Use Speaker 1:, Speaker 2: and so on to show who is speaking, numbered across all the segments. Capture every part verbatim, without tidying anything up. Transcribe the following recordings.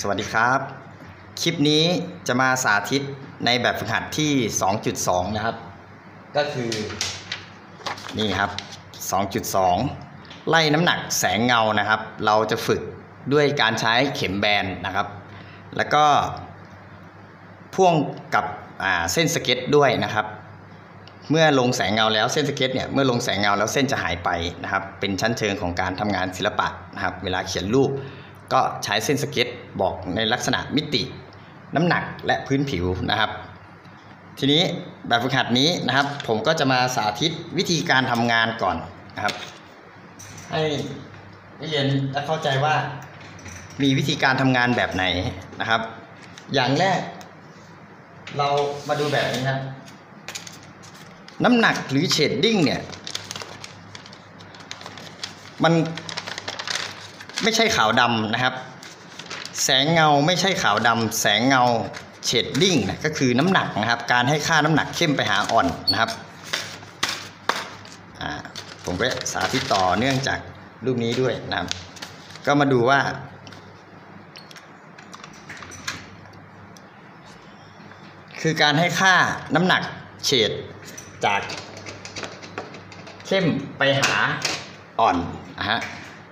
Speaker 1: วัสดีครับคลิปนี้จะมาสาธิตในแบบฝึกหัดที่ สองจุดสอง นะครับก็คือนี่ครับ สองจุดสอง ไล่น้ำหนักแสงเงานะครับเราจะฝึกด้วยการใช้เข็มแบนนะครับแล้วก็พ่วงกับเส้นสเก็ตด้วยนะครับเมื่อลงแสงเงาแล้วเส้นสเก็ตเนี่ยเมื่อลงแสงเงาแล้วเส้นจะหายไปนะครับเป็นชั้นเชิงของการทำงานศิลปะนะครับเวลาเขียนรูปก็ใช้เส้นสเก็ตบอกในลักษณะมิติน้ำหนักและพื้นผิวนะครับทีนี้แบบฝึกหัดนี้นะครับผมก็จะมาสาธิตวิธีการทำงานก่อนนะครับให้นักเรียนได้เข้าใจว่ามีวิธีการทำงานแบบไหนนะครับอย่างแรกเรามาดูแบบนี้ครับน้ำหนักหรือเชดดิ้งเนี่ยมันไม่ใช่ขาวดำนะครับแสงเงาไม่ใช่ขาวดำแสงเงาเชดดิ้งนะก็คือน้ำหนักนะครับการให้ค่าน้ำหนักเข้มไปหาอ่อนนะครับอ่าผมก็สาธิตต่อเนื่องจากรูปนี้ด้วยนะครับก็มาดูว่าคือการให้ค่าน้ำหนักเฉดจากเข้มไปหาอ่อนนะฮะ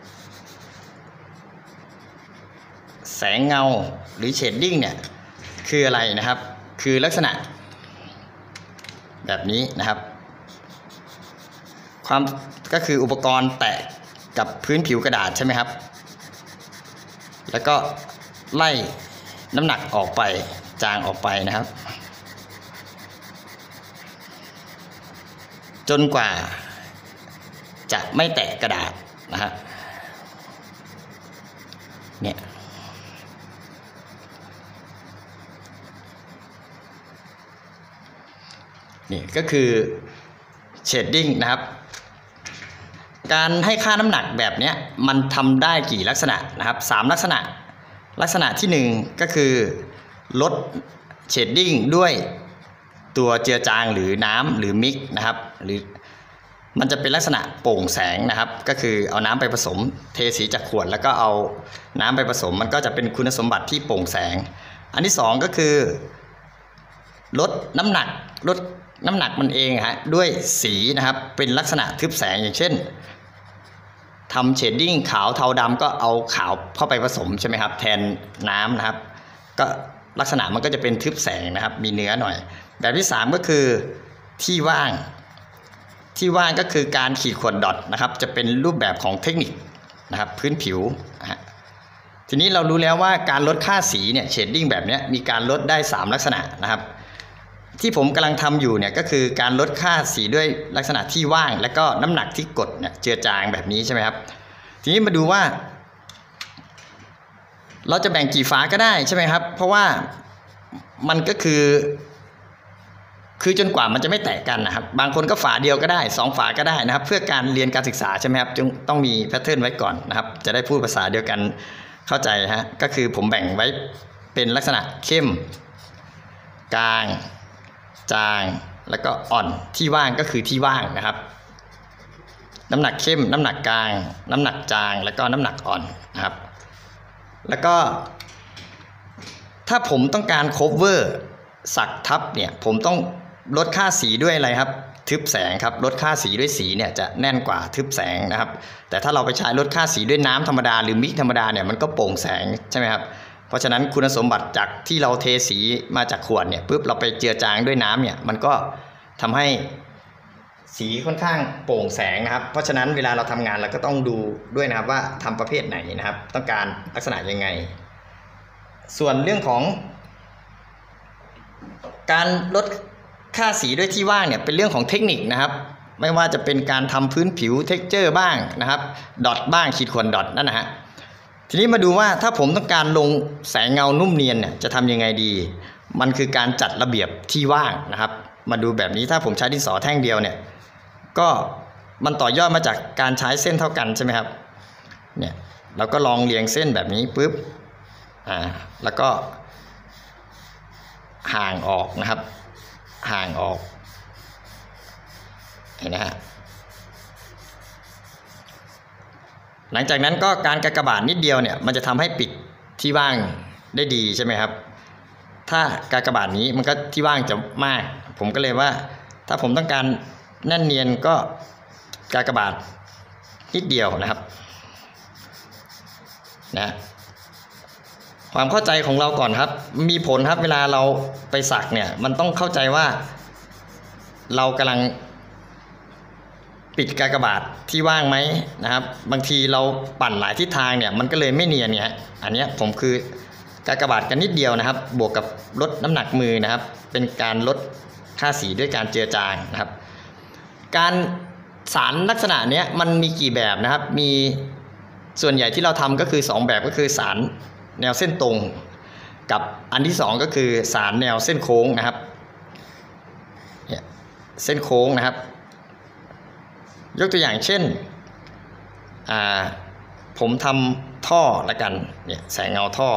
Speaker 1: แสงเงาหรือเชดดิ้งเนี่ยคืออะไรนะครับคือลักษณะแบบนี้นะครับความก็คืออุปกรณ์แตะกับพื้นผิวกระดาษใช่ไหมครับแล้วก็ไล่น้ำหนักออกไปจางออกไปนะครับจนกว่าจะไม่แตะกระดาษนะฮะเนี่ยนี่ก็คือเชดดิ้งนะครับการให้ค่าน้ำหนักแบบนี้มันทำได้กี่ลักษณะนะครับสามลักษณะลักษณะที่หนึ่งก็คือลดเชดดิ้งด้วยตัวเจือจางหรือน้ำหรือมิกนะครับหรือมันจะเป็นลักษณะโปร่งแสงนะครับก็คือเอาน้ำไปผสมเทสีจากขวดแล้วก็เอาน้ำไปผสมมันก็จะเป็นคุณสมบัติที่โปร่งแสงอันที่สองก็คือลดน้ำหนักลดน้ำหนักมันเองฮะด้วยสีนะครับเป็นลักษณะทึบแสงอย่างเช่นทำเชดดิ้งขาวเทาดำก็เอาขาวเข้าไปผสมใช่ไหมครับแทนน้ำนะครับก็ลักษณะมันก็จะเป็นทึบแสงนะครับมีเนื้อหน่อยแบบที่สามก็คือที่ว่างที่ว่างก็คือการขีดข่วนดอทนะครับจะเป็นรูปแบบของเทคนิคนะครับพื้นผิวนะฮะทีนี้เรารู้แล้วว่าการลดค่าสีเนี่ยเชดดิ้งแบบนี้มีการลดได้สามลักษณะนะครับที่ผมกำลังทำอยู่เนี่ยก็คือการลดค่าสีด้วยลักษณะที่ว่างและก็น้ำหนักที่กดเนี่ยเจือจางแบบนี้ใช่ไหมครับทีนี้มาดูว่าเราจะแบ่งกี่ฝาก็ได้ใช่ไหมครับเพราะว่ามันก็คือคือจนกว่ามันจะไม่แตกกันนะครับบางคนก็ฝาเดียวก็ได้สองฝาก็ได้นะครับเพื่อการเรียนการศึกษาใช่ไหมครับจึงต้องมีแพทเทิร์นไว้ก่อนนะครับจะได้พูดภาษาเดียวกันเข้าใจฮะก็คือผมแบ่งไว้เป็นลักษณะเข้มกลางจางแล้วก็อ่อนที่ว่างก็คือที่ว่างนะครับน้ำหนักเข้มน้ำหนักกลางน้ำหนักจางแล้วก็น้ำหนักอ่อนนะครับแล้วก็ถ้าผมต้องการ cover สักทับเนี่ยผมต้องลดค่าสีด้วยอะไรครับทึบแสงครับลดค่าสีด้วยสีเนี่ยจะแน่นกว่าทึบแสงนะครับแต่ถ้าเราไปใช้ลดค่าสีด้วยน้ำธรรมดาหรือมิกธรรมดาเนี่ยมันก็โปร่งแสงใช่ไหมครับเพราะฉะนั้นคุณสมบัติจากที่เราเทสีมาจากขวดเนี่ยปุ๊บเราไปเจือจางด้วยน้ำเนี่ยมันก็ทำให้สีค่อนข้างโปร่งแสงนะครับเพราะฉะนั้นเวลาเราทำงานเราก็ต้องดูด้วยนะครับว่าทำประเภทไหนนะครับต้องการลักษณะยังไงส่วนเรื่องของการลดค่าสีด้วยที่ว่างเนี่ยเป็นเรื่องของเทคนิคนะครับไม่ว่าจะเป็นการทำพื้นผิวเท็กเจอร์บ้างนะครับดอทบ้างขีดข่วนดอทนั่นนะฮะทีนี้มาดูว่าถ้าผมต้องการลงแสงเงานุ่มเนียนเนี่ยจะทำยังไงดีมันคือการจัดระเบียบที่ว่างนะครับมาดูแบบนี้ถ้าผมใช้ดินสอแท่งเดียวเนี่ยก็มันต่อยอดมาจากการใช้เส้นเท่ากันใช่ไหมครับเนี่ยเราก็ลองเรียงเส้นแบบนี้ปุ๊บอ่าแล้วก็ห่างออกนะครับห่างออกเห็นไหมฮะ หลังจากนั้นก็การกากบาทนิดเดียวเนี่ยมันจะทำให้ปิดที่ว่างได้ดีใช่ไหมครับถ้ากากบาทนี้มันก็ที่ว่างจะมากผมก็เลยว่าถ้าผมต้องการแน่นเนียนก็กากบาทนิดเดียวนะครับนะความเข้าใจของเราก่อนครับมีผลครับเวลาเราไปสักเนี่ยมันต้องเข้าใจว่าเรากำลังปิดกากบาทที่ว่างไหมนะครับบางทีเราปั่นหลายทิศทางเนี่ยมันก็เลยไม่เนียนเนี่ยอันนี้ผมคือกากบาทกันนิดเดียวนะครับบวกกับลดน้ำหนักมือนะครับเป็นการลดค่าสีด้วยการเจือจางนะครับการสารลักษณะเนี้ยมันมีกี่แบบนะครับมีส่วนใหญ่ที่เราทำก็คือสองแบบก็คือสารแนวเส้นตรงกับอันที่สองก็คือสารแนวเส้นโค้งนะครับเนี่ยเส้นโค้งนะครับยกตัวอย่างเช่นอ่าผมทำท่อละกันเนี่ยแสงเงาท่อ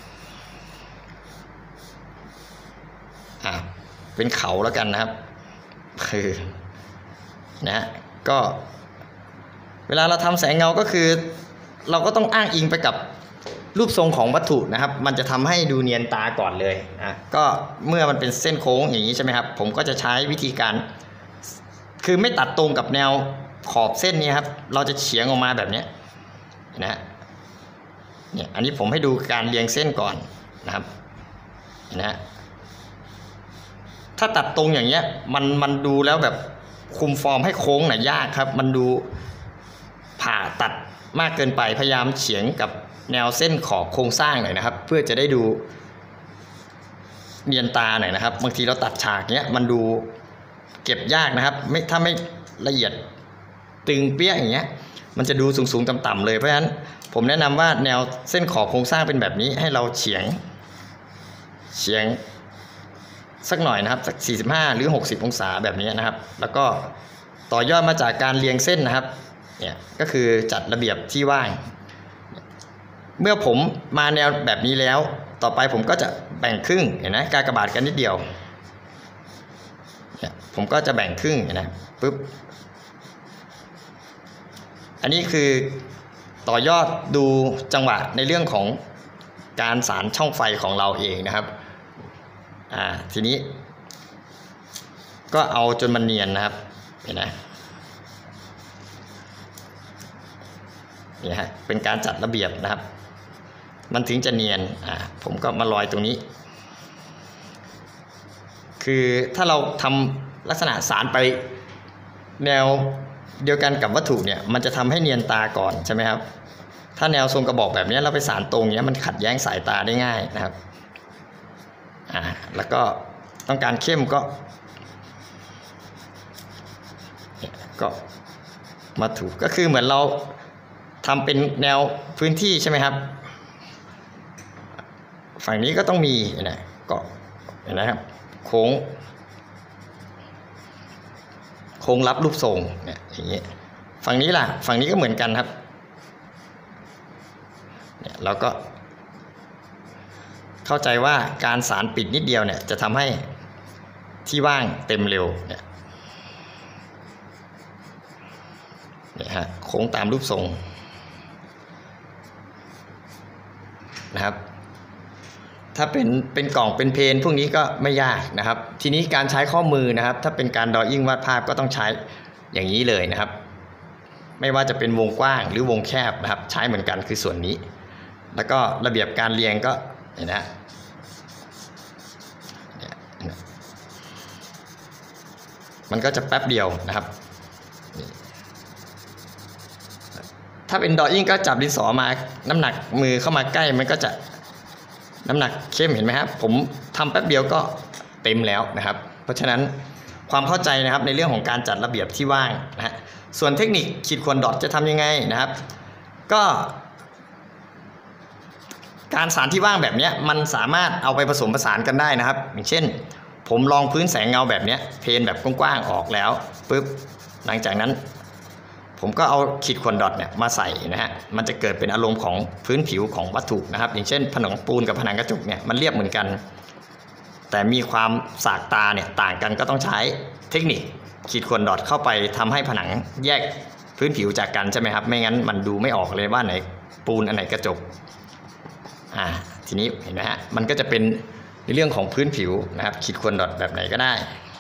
Speaker 1: อ่าเป็นเขาแล้วกันนะครับคือนะฮะก็เวลาเราทำแสงเงาก็คือเราก็ต้องอ้างอิงไปกับรูปทรงของวัตถุนะครับมันจะทำให้ดูเนียนตาก่อนเลยอ่ะก็เมื่อมันเป็นเส้นโค้งอย่างนี้ใช่ไหมครับผมก็จะใช้วิธีการคือไม่ตัดตรงกับแนวขอบเส้นนี้ครับเราจะเฉียงออกมาแบบนี้นะฮะเนี่ยอันนี้ผมให้ดูการเรียงเส้นก่อนนะครับนะฮะถ้าตัดตรงอย่างเงี้ยมันมันดูแล้วแบบคุมฟอร์มให้โค้งหน่อยยากครับมันดูผ่าตัดมากเกินไปพยายามเฉียงกับแนวเส้นขอบโครงสร้างหน่อยนะครับเพื่อจะได้ดูเนียนตาหน่อยนะครับบางทีเราตัดฉากเนี้ยมันดูเก็บยากนะครับไม่ถ้าไม่ละเอียดตึงเปี้ยอย่างเงี้ยมันจะดูสูงๆต่ำๆเลยเพราะฉะนั้นผมแนะนำว่าแนวเส้นขอบโครงสร้างเป็นแบบนี้ให้เราเฉียงเฉียงสักหน่อยนะครับสักสี่สิบห้าหรือหกสิบองศาแบบนี้นะครับแล้วก็ต่อยอดมาจากการเรียงเส้นนะครับเนี่ยก็คือจัดระเบียบที่ว่างเมื่อผมมาแนวแบบนี้แล้วต่อไปผมก็จะแบ่งครึ่งเห็นไหมกากบาทกันนิดเดียวเนี่ยผมก็จะแบ่งครึ่งเห็นไหมปึ๊บอันนี้คือต่อยอดดูจังหวะในเรื่องของการสานช่องไฟของเราเองนะครับอ่าทีนี้ก็เอาจนมันเนียนนะครับเห็นไหมนี่ฮะเป็นการจัดระเบียบนะครับมันถึงจะเนียนอ่าผมก็มาลอยตรงนี้คือถ้าเราทำลักษณะสารไปแนวเดียวกันกับวัตถุเนี่ยมันจะทำให้เนียนตาก่อนใช่ไหมครับถ้าแนวทรงกระบอกแบบนี้เราไปสารตรงเนี้ยมันขัดแย้งสายตาได้ง่ายนะครับอ่าแล้วก็ต้องการเข้มก็ก็มาถูกก็คือเหมือนเราทำเป็นแนวพื้นที่ใช่ไหมครับฝั่งนี้ก็ต้องมีนะก็เห็นนะครับโค้งโค้งรับรูปทรงเนี่ยอย่างนี้ฝั่งนี้ล่ะฝั่งนี้ก็เหมือนกันครับเนี่ยเราก็เข้าใจว่าการสารปิดนิดเดียวเนี่ยจะทำให้ที่ว่างเต็มเร็วเนี่ยเนี่ยฮะโค้งตามรูปทรงนะครับถ้าเป็นเป็นกล่องเป็นเพนพวกนี้ก็ไม่ยากนะครับทีนี้การใช้ข้อมือนะครับถ้าเป็นการดรออิ่งวาดภาพก็ต้องใช้อย่างนี้เลยนะครับไม่ว่าจะเป็นวงกว้างหรือวงแคบนะครับใช้เหมือนกันคือส่วนนี้แล้วก็ระเบียบการเรียงก็เห็นนะมันก็จะแป๊บเดียวนะครับถ้าเป็นดรออิ่งก็จับดินสอมาน้ำหนักมือเข้ามาใกล้มันก็จะน้ำหนักเข้มเห็นไหมครับผมทำแป๊บเดียวก็เต็มแล้วนะครับเพราะฉะนั้นความเข้าใจนะครับในเรื่องของการจัดระเบียบที่ว่างนะฮะส่วนเทคนิคขีดข่วนดอทจะทำยังไงนะครับก็การสารที่ว่างแบบนี้มันสามารถเอาไปผสมผสานกันได้นะครับอย่างเช่นผมลองพื้นแสงเงาแบบนี้เพนแบบกว้างๆออกแล้วปุ๊บหลังจากนั้นผมก็เอาขีดข่วนดอทเนี่ยมาใส่นะฮะมันจะเกิดเป็นอารมณ์ของพื้นผิวของวัตถุนะครับอย่างเช่นผนังปูนกับผนังกระจกเนี่ยมันเรียบเหมือนกันแต่มีความสากตาเนี่ยต่างกันก็ต้องใช้เทคนิคขีดข่วนดอทเข้าไปทำให้ผนังแยกพื้นผิวจากกันใช่ไหมครับไม่งั้นมันดูไม่ออกเลยว่าไหนปูนอันไหนกระจกอ่าทีนี้เห็นไหมฮะมันก็จะเป็นในเรื่องของพื้นผิวนะครับขีดข่วนดอทแบบไหนก็ได้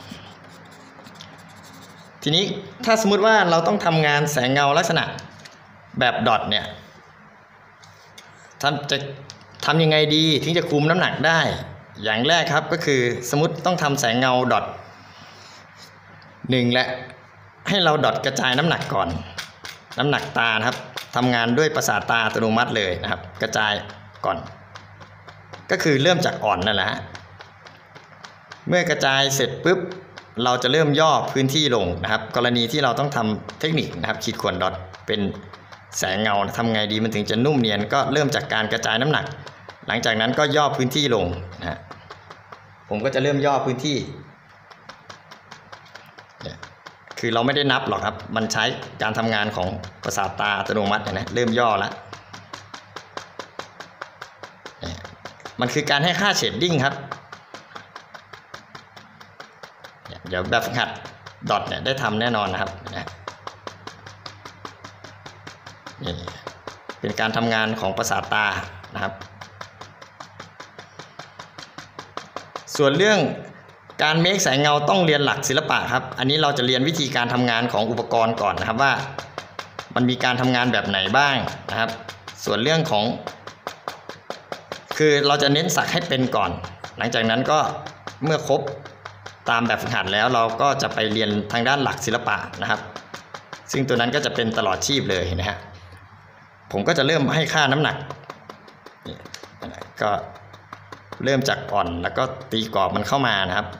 Speaker 1: ทีนี้ถ้าสมมุติว่าเราต้องทำงานแสงเงาลักษณะแบบดอทเนี่ยทำจะทำยังไงดีถึงจะคุมน้ำหนักได้อย่างแรกครับก็คือสมมติต้องทำแสงเงาดอทหนึ่งและให้เราดอทกระจายน้ำหนักก่อนน้ำหนักตาครับทำงานด้วยประสาทตาอัตโนมัติเลยนะครับกระจายก่อนก็คือเริ่มจากอ่อนนั่นแหละเมื่อกระจายเสร็จปุ๊บเราจะเริ่มย่อพื้นที่ลงนะครับกรณีที่เราต้องทำเทคนิคนะครับขีดข่วนดอทเป็นแสงเงาทำไงดีมันถึงจะนุ่มเนียนก็เริ่มจากการกระจายน้ำหนักหลังจากนั้นก็ย่อพื้นที่ลงนะผมก็จะเริ่มย่อพื้นที่คือเราไม่ได้นับหรอกครับมันใช้การทำงานของประสาทตาอัตโนมัตินะเริ่มย่อแล้วมันคือการให้ค่าเชดดิ้งครับเดี๋ยวแบบฝึกหัดดอทเนี่ยได้ทำแน่นอนนะครับนี่เป็นการทำงานของประสาทตานะครับส่วนเรื่องการเมคแสงเงาต้องเรียนหลักศิลปะครับอันนี้เราจะเรียนวิธีการทำงานของอุปกรณ์ก่อนนะครับว่ามันมีการทำงานแบบไหนบ้างนะครับส่วนเรื่องของคือเราจะเน้นสักให้เป็นก่อนหลังจากนั้นก็เมื่อครบตามแบบฝึกหัดแล้วเราก็จะไปเรียนทางด้านหลักศิลปะนะครับซึ่งตัวนั้นก็จะเป็นตลอดชีพเลยนะฮะผมก็จะเริ่มให้ค่าน้ำหนักก็เริ่มจากอ่อนแล้วก็ตีกรอบมันเข้ามานะครับ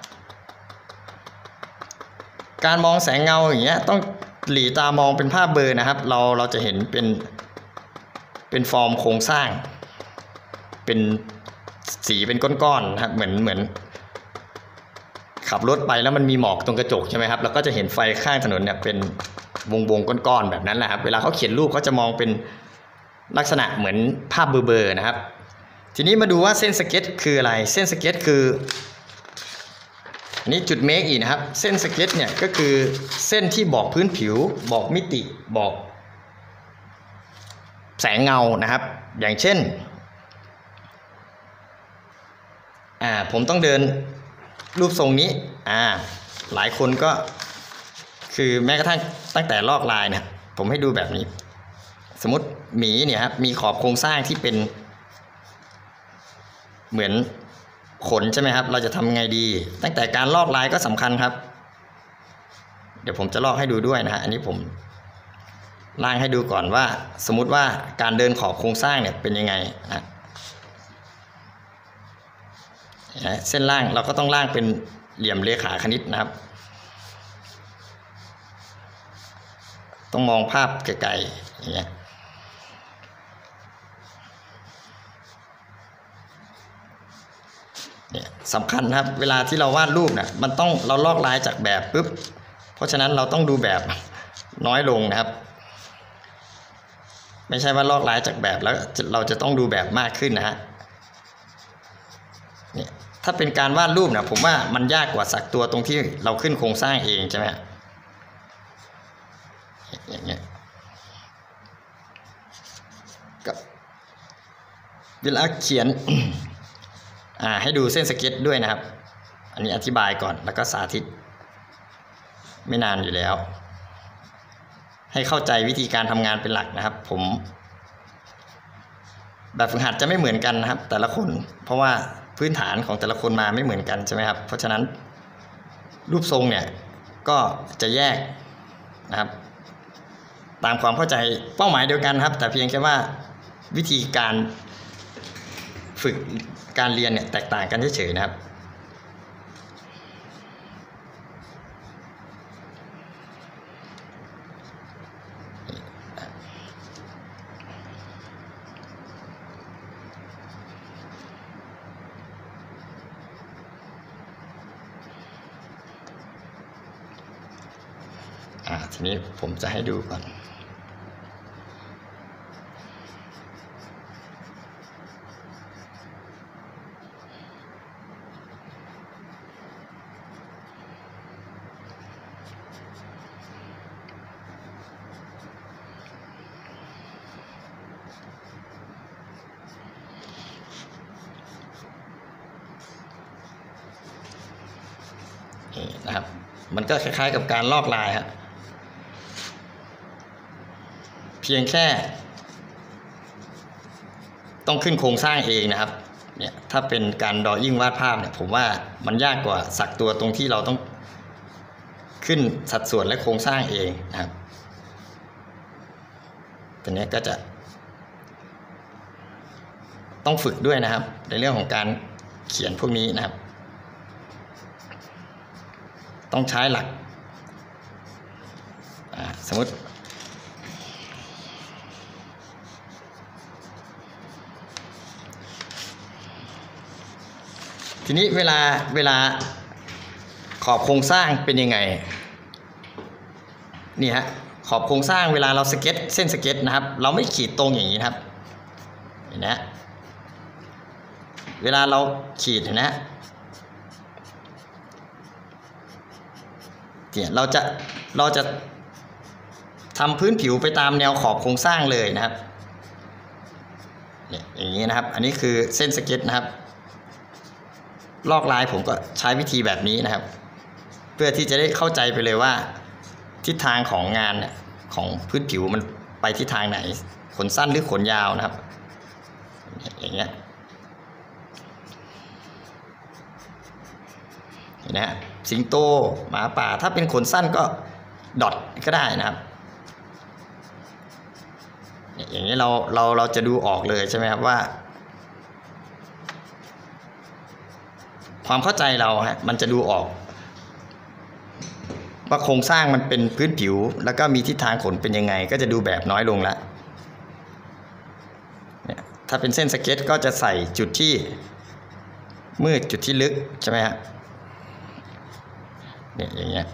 Speaker 1: การมองแสงเงาอย่างเงี้ยต้องหลีตามองเป็นภาพเบลอนะครับเราเราจะเห็นเป็นเป็นฟอร์มโครงสร้างเป็นสีเป็นก้อนๆนะครับเหมือนเหมือนขับรถไปแล้วมันมีหมอกตรงกระจกใช่ไหมครับแล้วก็จะเห็นไฟข้างถนนเนี่ยเป็นวงวงก้อนๆแบบนั้นแหละครับเวลาเขาเขียนรูปเขาจะมองเป็นลักษณะเหมือนภาพเบลอๆนะครับทีนี้มาดูว่าเส้นสเก็ตคืออะไรเส้นสเก็ตคืออันนี้จุดเมคอีกนะครับเส้นสเก็ตเนี่ยก็คือเส้นที่บอกพื้นผิวบอกมิติบอกแสงเงานะครับอย่างเช่นอ่าผมต้องเดินรูปทรงนี้อ่าหลายคนก็คือแม้กระทั่งตั้งแต่ลอกลายเนี่ยผมให้ดูแบบนี้สมมติหมีเนี่ยครับมีขอบโครงสร้างที่เป็นเหมือนขนใช่ไหมครับเราจะทำไงดีตั้งแต่การลอกลายก็สำคัญครับเดี๋ยวผมจะลอกให้ดูด้วยนะฮะอันนี้ผมล่างให้ดูก่อนว่าสมมุติว่าการเดินขอบโครงสร้างเนี่ยเป็นยังไงนะเส้นล่างเราก็ต้องล่างเป็นเหลี่ยมเลขาคณิตนะครับต้องมองภาพไกลๆอย่างเงี้ยเนี่ยสำคัญครับเวลาที่เราวาดรูปเนี่ยมันต้องเราลอกลายจากแบบปุ๊บเพราะฉะนั้นเราต้องดูแบบน้อยลงนะครับไม่ใช่ว่าลอกลายจากแบบแล้วเราจะต้องดูแบบมากขึ้นนะฮะเนี่ยถ้าเป็นการวาดรูปนะผมว่ามันยากกว่าสักตัวตรงที่เราขึ้นโครงสร้างเองใช่ไหมอย่างเงี้ยก็เวลาเขียน อ่าให้ดูเส้นสเก็ตด้วยนะครับอันนี้อธิบายก่อนแล้วก็สาธิตไม่นานอยู่แล้วให้เข้าใจวิธีการทำงานเป็นหลักนะครับผมแบบฝึกหัดจะไม่เหมือนกันนะครับแต่ละคนเพราะว่าพื้นฐานของแต่ละคนมาไม่เหมือนกันใช่ไหมครับเพราะฉะนั้นรูปทรงเนี่ยก็จะแยกนะครับตามความเข้าใจเป้าหมายเดียวกันครับแต่เพียงแค่ว่าวิธีการฝึกการเรียนเนี่ยแตกต่างกันเฉยๆนะครับอ่าทีนี้ผมจะให้ดูก่อนนี่นะครับมันก็คล้ายๆกับการลอกลายครับเพียงแค่ต้องขึ้นโครงสร้างเองนะครับเนี่ยถ้าเป็นการดรออิ่งวาดภาพเนี่ยผมว่ามันยากกว่าสักตัวตรงที่เราต้องขึ้นสัดส่วนและโครงสร้างเองนะครับตัวนี้ก็จะต้องฝึกด้วยนะครับในเรื่องของการเขียนพวกนี้นะครับต้องใช้หลักสมมติทีนี้เวลาเวลาขอบโครงสร้างเป็นยังไงนี่ฮะขอบโครงสร้างเวลาเราสเก็ตเส้นสเก็ตนะครับเราไม่ขีดตรงอย่างนี้นะครับเห็นไหมเวลาเราขีดเห็นไหมเนี่ยเราจะเราจะทำพื้นผิวไปตามแนวขอบโครงสร้างเลยนะครับเนี่ยอย่างนี้นะครับอันนี้คือเส้นสเก็ตนะครับลอกลายผมก็ใช้วิธีแบบนี้นะครับเพื่อที่จะได้เข้าใจไปเลยว่าทิศทางของงานเนี่ยของพื้นผิวมันไปทิศทางไหนขนสั้นหรือขนยาวนะครับอย่างเงี้ยเห็นไหมฮะสิงโตหมาป่าถ้าเป็นขนสั้นก็ดอทก็ได้นะครับอย่างนี้เราเราเราจะดูออกเลยใช่ไหมครับว่าความเข้าใจเราฮะมันจะดูออกว่าโครงสร้างมันเป็นพื้นผิวแล้วก็มีทิศทางขนเป็นยังไงก็จะดูแบบน้อยลงแล้วเนี่ยถ้าเป็นเส้นสเก็ตก็จะใส่จุดที่มืดจุดที่ลึกใช่ไหมฮะเนี่ยอย่างเงี้ย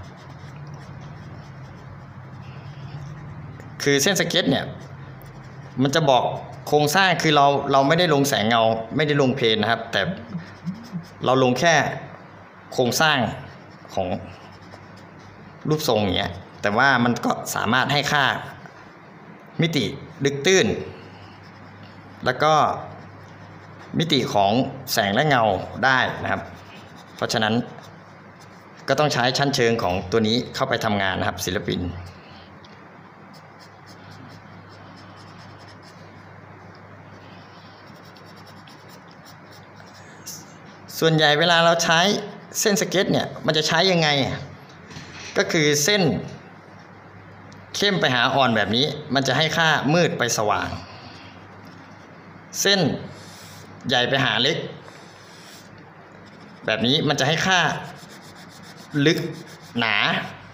Speaker 1: คือเส้นสเก็ตเนี่ยมันจะบอกโครงสร้างคือเราเราไม่ได้ลงแสงเงาไม่ได้ลงเพนนะครับแต่เราลงแค่โครงสร้างของรูปทรงอย่างเงี้ยแต่ว่ามันก็สามารถให้ค่ามิติลึกตื้นแล้วก็มิติของแสงและเงาได้นะครับเพราะฉะนั้นก็ต้องใช้ชั้นเชิงของตัวนี้เข้าไปทำงานนะครับศิลปินส่วนใหญ่เวลาเราใช้เส้นสเก็ตเนี่ยมันจะใช้ยังไงก็คือเส้นเข้มไปหาอ่อนแบบนี้มันจะให้ค่ามืดไปสว่างเส้นใหญ่ไปหาเล็กแบบนี้มันจะให้ค่าลึกหนา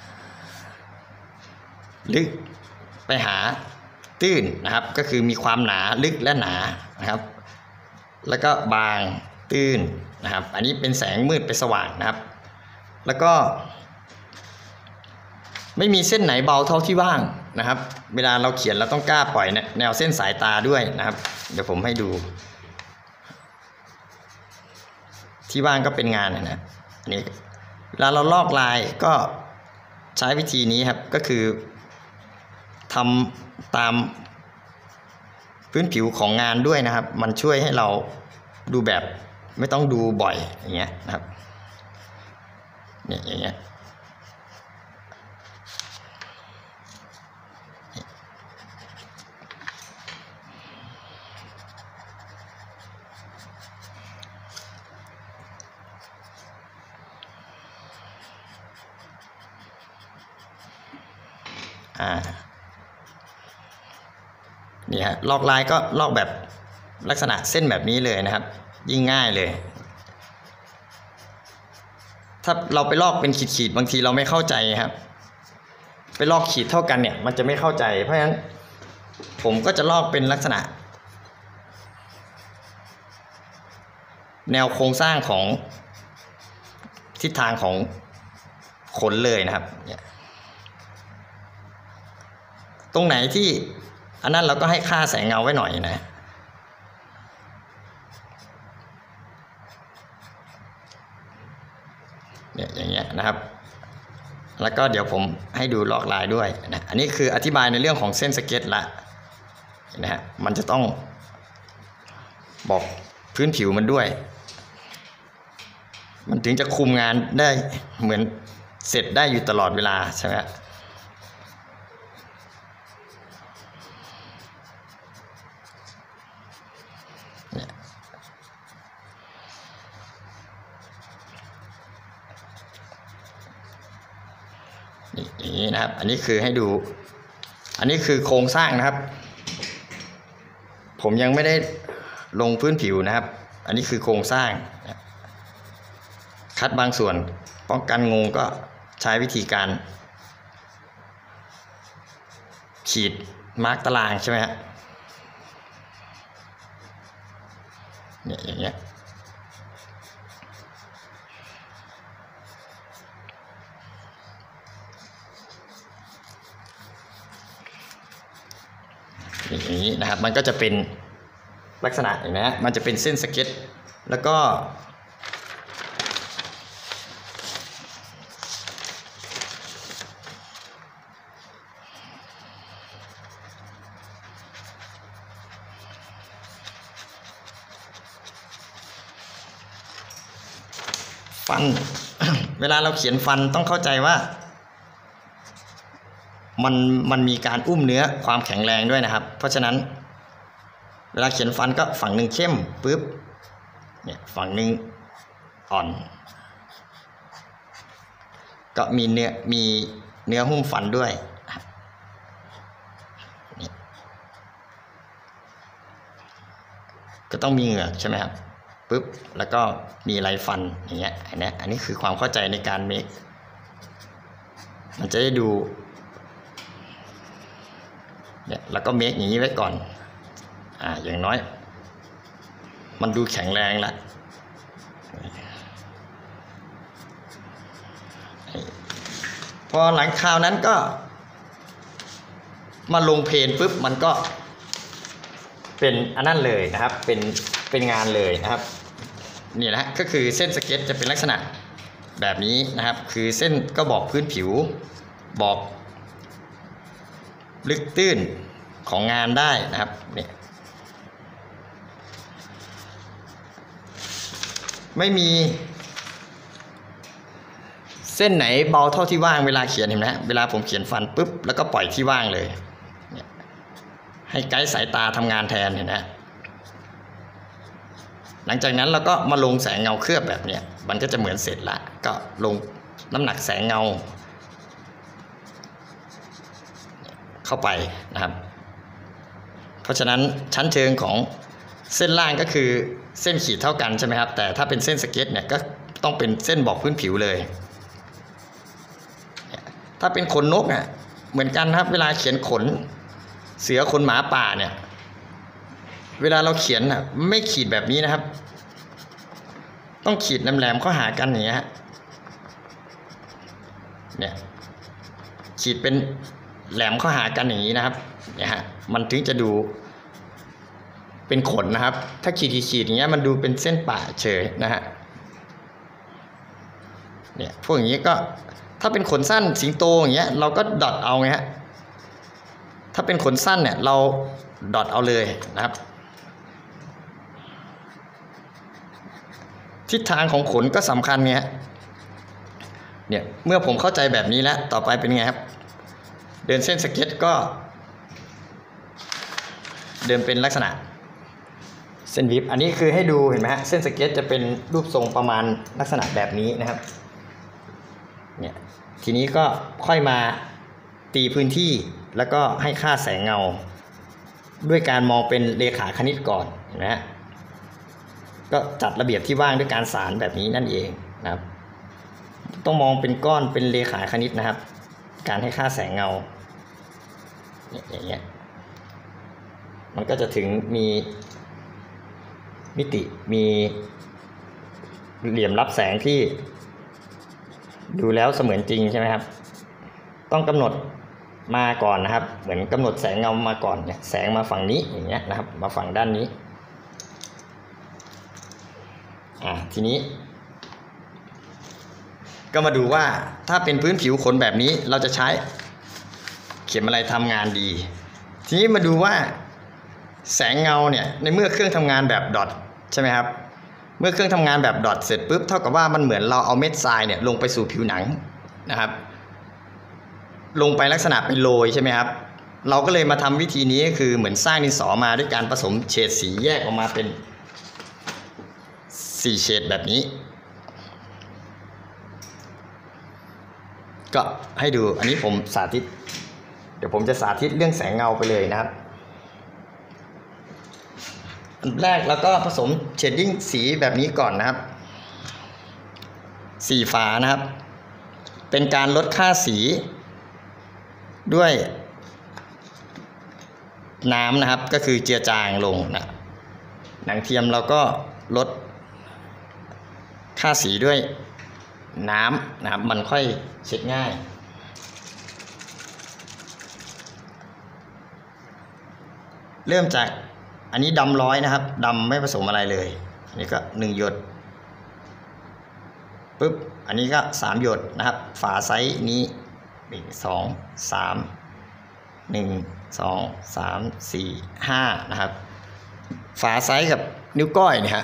Speaker 1: ลึกไปหาตื้นนะครับก็คือมีความหนาลึกและหนานะครับแล้วก็บางตื้นนะครับอันนี้เป็นแสงมืดไปสว่างนะครับแล้วก็ไม่มีเส้นไหนเบาเท่าที่ว่างนะครับเวลาเราเขียนเราต้องกล้าปล่อยแนวเส้นสายตาด้วยนะครับเดี๋ยวผมให้ดูที่ว่างก็เป็นงานนะนะอันนี้เวลาเราลอกลายก็ใช้วิธีนี้ครับก็คือทำตามพื้นผิวของงานด้วยนะครับมันช่วยให้เราดูแบบไม่ต้องดูบ่อยอย่างเงี้ยนะครับเนี่ยอย่างเงี้ยอ่านี่ฮะลอกลายก็ลอกแบบลักษณะเส้นแบบนี้เลยนะครับยิ่งง่ายเลยถ้าเราไปลอกเป็นขีดๆบางทีเราไม่เข้าใจครับไปลอกขีดเท่ากันเนี่ยมันจะไม่เข้าใจเพราะฉะนั้นผมก็จะลอกเป็นลักษณะแนวโครงสร้างของทิศทางของขนเลยนะครับเนี่ยตรงไหนที่อันนั้นเราก็ให้ค่าแสงเงาไว้หน่อยนะเนี่ยอย่างเงี้ยนะครับแล้วก็เดี๋ยวผมให้ดูลอกลายด้วยนะอันนี้คืออธิบายในเรื่องของเส้นสเก็ตละนะฮะมันจะต้องบอกพื้นผิวมันด้วยมันถึงจะคุมงานได้เหมือนเสร็จได้อยู่ตลอดเวลาใช่ไหมอย่างนี้นะครับอันนี้คือให้ดูอันนี้คือโครงสร้างนะครับผมยังไม่ได้ลงพื้นผิวนะครับอันนี้คือโครงสร้างคัดบางส่วนป้องกันงงก็ใช้วิธีการขีดมาร์กตารางใช่ไหมฮะเนี่ยอย่างเงี้ยอย่างนี้นะครับมันก็จะเป็นลักษณะอย่างนี้มันจะเป็นเส้นสเก็ตแล้วก็ฟัน เวลาเราเขียนฟันต้องเข้าใจว่ามันมันมีการอุ้มเนื้อความแข็งแรงด้วยนะครับเพราะฉะนั้นเวลาเขียนฟันก็ฝั่งหนึ่งเข้มปุ๊บเนี่ยฝั่งหนึ่งอ่อนก็มีเนื้อมีเนื้อหุ้มฟันด้วยก็ต้องมีเหงือกใช่ไหมครับปุ๊บแล้วก็มีไรฟันอย่างเงี้ยอันนี้อันนี้คือความเข้าใจในการเมคมันจะได้ดูเนี่ยแล้วก็เมคอย่างนี้ไว้ก่อนอ่าอย่างน้อยมันดูแข็งแรงละพอหลังคราวนั้นก็มาลงเพนปุ๊บมันก็เป็นอันนั้นเลยนะครับเป็นเป็นงานเลยนะครับนี่นะก็คือเส้นสเก็ตจะเป็นลักษณะแบบนี้นะครับคือเส้นก็บอกพื้นผิวบอกลึกตื้นของงานได้นะครับเนี่ยไม่มีเส้นไหนเบาเท่าที่ว่างเวลาเขียนเห็นไหมเวลาผมเขียนฟันปุ๊บแล้วก็ปล่อยที่ว่างเลยเนี่ยให้ไกด์สายตาทำงานแทนเห็นไหมหลังจากนั้นเราก็มาลงแสงเงาเคลือบแบบเนี้ยมันก็จะเหมือนเสร็จละก็ลงน้ำหนักแสงเงาเข้าไปนะครับเพราะฉะนั้นชั้นเชิงของเส้นล่างก็คือเส้นขีดเท่ากันใช่ไหมครับแต่ถ้าเป็นเส้นสเก็ตเนี่ยก็ต้องเป็นเส้นบอกพื้นผิวเลยถ้าเป็นขนนกอ่ะเหมือนกันครับเวลาเขียนขนเสือขนหมาป่าเนี่ยเวลาเราเขียนอ่ะไม่ขีดแบบนี้นะครับต้องขีดแหลมๆเข้าหากันอย่างเงี้ยเนี่ยขีดเป็นแหลมเข้าหากันอย่างนี้นะครับเนี่ยฮะมันถึงจะดูเป็นขนนะครับถ้าขีดขีดอย่างเงี้ยมันดูเป็นเส้นป่าเฉยนะฮะเนี่ยพวกอย่างนี้ก็ถ้าเป็นขนสั้นสิงโตอย่างเงี้ยเราก็ดอทเอาไงฮะถ้าเป็นขนสั้นเนี่ยเราดอทเอาเลยนะครับทิศทางของขนก็สำคัญเนี่ยเนี่ยเมื่อผมเข้าใจแบบนี้แล้วต่อไปเป็นไงครับเดินเส้นสเก็ตก็เดินเป็นลักษณะเส้นวิบอันนี้คือให้ดูเห็นไหมฮะเส้นสเก็ตจะเป็นรูปทรงประมาณลักษณะแบบนี้นะครับเนี่ยทีนี้ก็ค่อยมาตีพื้นที่แล้วก็ให้ค่าแสงเงาด้วยการมองเป็นเรขาคณิตก่อนเห็นไหมฮะก็จัดระเบียบที่ว่างด้วยการสานแบบนี้นั่นเองนะครับต้องมองเป็นก้อนเป็นเรขาคณิตนะครับการให้ค่าแสงเงาอย่างเงี้ยมันก็จะถึงมีมิติมีเหลี่ยมรับแสงที่ดูแล้วเสมือนจริงใช่ไหมครับต้องกำหนดมาก่อนนะครับเหมือนกำหนดแสงเงามาก่อนเนี่ยแสงมาฝั่งนี้อย่างเงี้ยนะครับมาฝั่งด้านนี้อ่าทีนี้ก็มาดูว่าถ้าเป็นพื้นผิวขนแบบนี้เราจะใช้เข็มอะไรทำงานดีทีนี้มาดูว่าแสงเงาเนี่ยในเมื่อเครื่องทำงานแบบดอทใช่ไหมครับเมื่อเครื่องทำงานแบบดอทเสร็จปุ๊บเท่ากับว่ามันเหมือนเราเอาเม็ดทรายเนี่ยลงไปสู่ผิวหนังนะครับลงไปลักษณะเป็นโรยใช่ไหมครับเราก็เลยมาทำวิธีนี้คือเหมือนสร้างดินสอมาด้วยการผสมเฉดสีแยกออกมาเป็นสี่เฉดแบบนี้ก็ให้ดูอันนี้ผมสาธิตเดี๋ยวผมจะสาธิตเรื่องแสงเงาไปเลยนะครับอันแรกแล้วก็ผสมเชดดิ้งสีแบบนี้ก่อนนะครับสีฟ้านะครับเป็นการลดค่าสีด้วยน้ำนะครับก็คือเจือจางลงนะหนังเทียมเราก็ลดค่าสีด้วยน้ำนะครับมันค่อยเช็ดง่ายเริ่มจากอันนี้ดำร้อยนะครับดำไม่ผสมอะไรเลยอันนี้ก็หนึ่งหยดปุ๊บอันนี้ก็สามหยดนะครับฝาไซส์นี้หนึ่งสองสามหนึ่งสองสามสี่ห้านะครับฝาไซส์กับนิ้วก้อยเนี่ยฮะ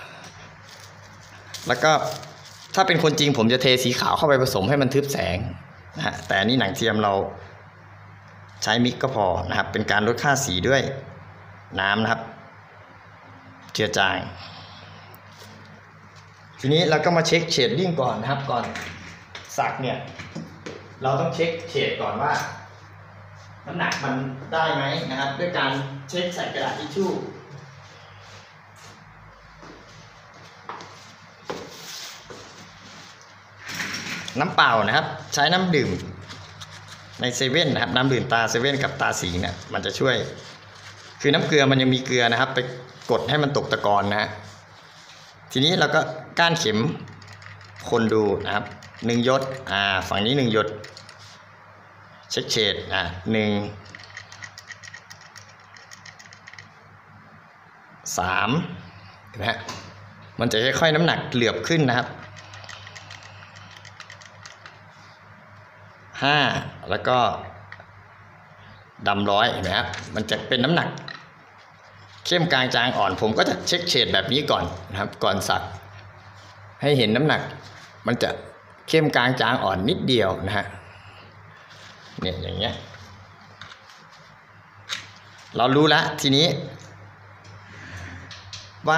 Speaker 1: แล้วก็ถ้าเป็นคนจริงผมจะเทสีขาวเข้าไปผสมให้มันทึบแสงนะฮะแต่อันนี้หนังเทียมเราใช้มิกก็พอนะครับเป็นการลดค่าสีด้วยน้ำนะครับเจือจางทีนี้เราก็มาเช็คเฉดดิ้งก่อนนะครับก่อนสักเนี่ยเราต้องเช็คเฉดก่อนว่าน้ำหนักมันได้ไหมนะครับด้วยการเช็คใส่กระดาษทิชชู่น้ำเปล่านะครับใช้น้ำดื่มในเซเว่นนะครับน้ำดื่มตาเซเว่นกับตาสิงเนี่ยมันจะช่วยคือน้ำเกลือมันยังมีเกลือนะครับไปกดให้มันตกตะกอนนะฮะทีนี้เราก็ก้านเข็มคนดูนะครับหนึ่งหยดอ่าฝั่งนี้หนึ่งหยดเช็คเฉดอ่าหนึ่งสามเห็นไหมฮะมันจะค่อยๆน้ำหนักเหลือบขึ้นนะครับห้าแล้วก็ดำร้อยเห็นไหมครับมันจะเป็นน้ำหนักเข้มกลางจางอ่อนผมก็จะเช็คเฉดแบบนี้ก่อนนะครับก่อนสักให้เห็นน้ำหนักมันจะเข้มกลางจางอ่อนนิดเดียวนะฮะเนี่ยอย่างเงี้ยเรารู้แล้วทีนี้ว่า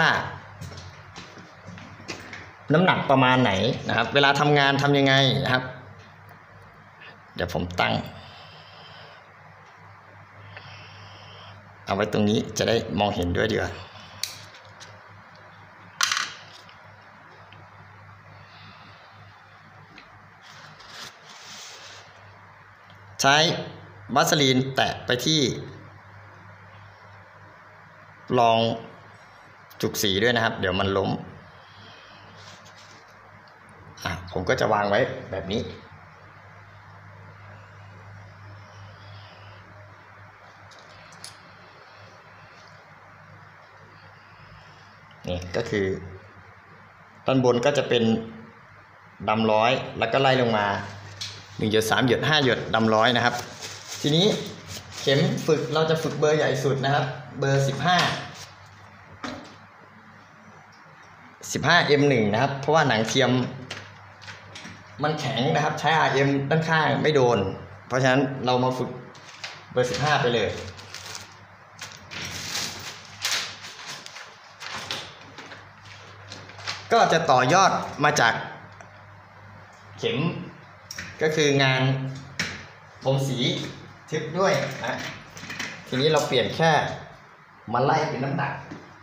Speaker 1: น้ำหนักประมาณไหนนะครับเวลาทำงานทำยังไงนะครับเดี๋ยวผมตั้งเอาไว้ตรงนี้จะได้มองเห็นด้วยดีกว่าใช้วัสลีนแตะไปที่รองจุกสีด้วยนะครับเดี๋ยวมันล้มอ่ะผมก็จะวางไว้แบบนี้นี่ก็คือด้านบนก็จะเป็นดำร้อยแล้วก็ไล่ลงมาหนึ่งหยดสามหยดห้าหยดดำร้อยนะครับทีนี้เข็มฝึกเราจะฝึกเบอร์ใหญ่สุดนะครับเบอร์สิบห้า สิบห้า เอ็ม หนึ่ง นะครับเพราะว่าหนังเทียมมันแข็งนะครับใช้ อาร์ เอ็ม ด้านข้างไม่โดนเพราะฉะนั้นเรามาฝึกเบอร์สิบห้าไปเลยก็จะต่อยอดมาจากเข็มก็คืองานผมสีทึบด้วยนะทีนี้เราเปลี่ยนแค่มาไล่เป็นน้ำหนัก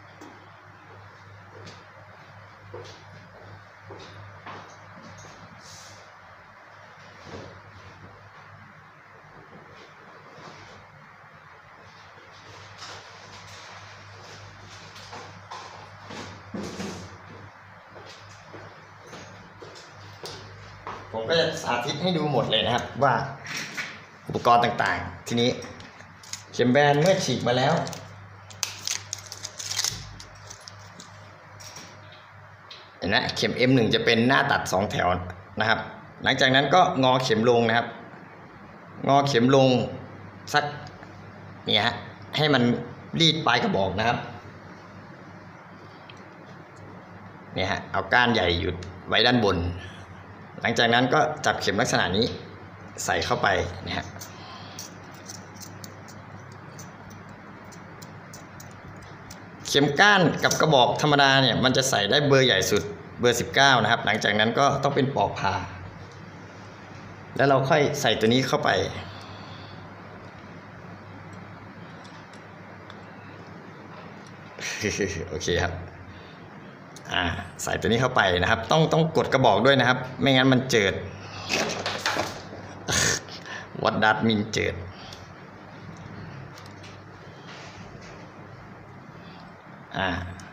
Speaker 1: ผมก็จะสาธิตให้ดูหมดเลยนะครับว่าอุปกรณ์ต่างๆทีนี้เข็มแบนเมื่อฉีกมาแล้วเห็นไหมเข็ม เอ็ม หนึ่ง จะเป็นหน้าตัดสองแถวนะครับหลังจากนั้นก็งอเข็มลงนะครับงอเข็มลงสักเนี่ยฮะให้มันรีดปลายกระบอกนะครับเนี่ยฮะเอาก้านใหญ่หยุดไว้ด้านบนหลังจากนั้นก็จับเข็มลักษณะนี้ใส่เข้าไปนะฮะเข็มก้านกับกระบอกธรรมดาเนี่ยมันจะใส่ได้เบอร์ใหญ่สุดเบอร์สิบเก้านะครับหลังจากนั้นก็ต้องเป็นปอกผ่าแล้วเราค่อยใส่ตัวนี้เข้าไปโอเคครับอ่าใส่ตัวนี้เข้าไปนะครับต้องต้องกดกระบอกด้วยนะครับไม่งั้นมันเจิด What that mean เจิดอ่า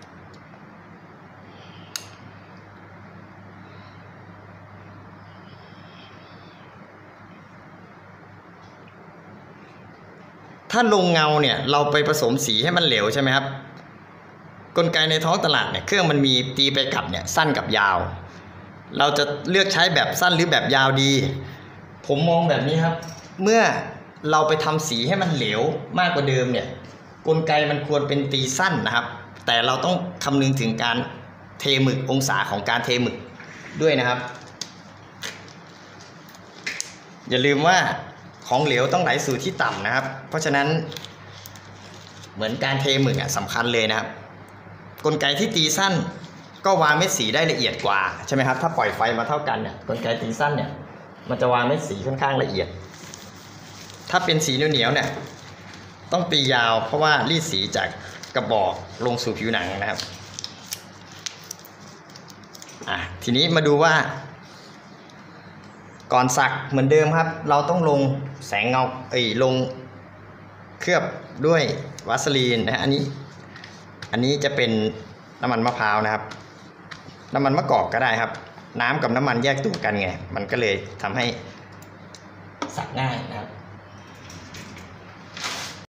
Speaker 1: ถ้าลงเงาเนี่ยเราไปผสมสีให้มันเหลวใช่ไหมครับกลไกในท้องตลาดเนี่ยเครื่องมันมีตีไปกลับเนี่ยสั้นกับยาวเราจะเลือกใช้แบบสั้นหรือแบบยาวดีผมมองแบบนี้ครับเมื่อเราไปทำสีให้มันเหลวมากกว่าเดิมเนี่ยกลไกมันควรเป็นตีสั้นนะครับแต่เราต้องคำนึงถึงการเทหมึกองศาของการเทหมึกด้วยนะครับอย่าลืมว่าของเหลวต้องไหลสู่ที่ต่ำนะครับเพราะฉะนั้นเหมือนการเทหมึกอ่ะสำคัญเลยนะครับกลไกที่ตีสั้นก็วางเม็ดสีได้ละเอียดกว่าใช่ไหมครับถ้าปล่อยไฟมาเท่ากันเนี่ยกลไกตีสั้นเนี่ยมันจะวางเม็ดสีค่อนข้างละเอียดถ้าเป็นสีเหนียวๆเนี่ยต้องตียาวเพราะว่ารีดสีจากกระบอกลงสู่ผิวหนังนะครับอ่ะทีนี้มาดูว่าก่อนสักเหมือนเดิมครับเราต้องลงแสงเงาเอ้ยลงเคลือบด้วยวาสลีนนะฮะอันนี้อันนี้จะเป็นน้ำมันมะพร้าวนะครับน้ำมันมะกอกก็ได้ครับน้ำกับน้ำมันแยกตัวกันไงมันก็เลยทำให้สักง่ายนะครับ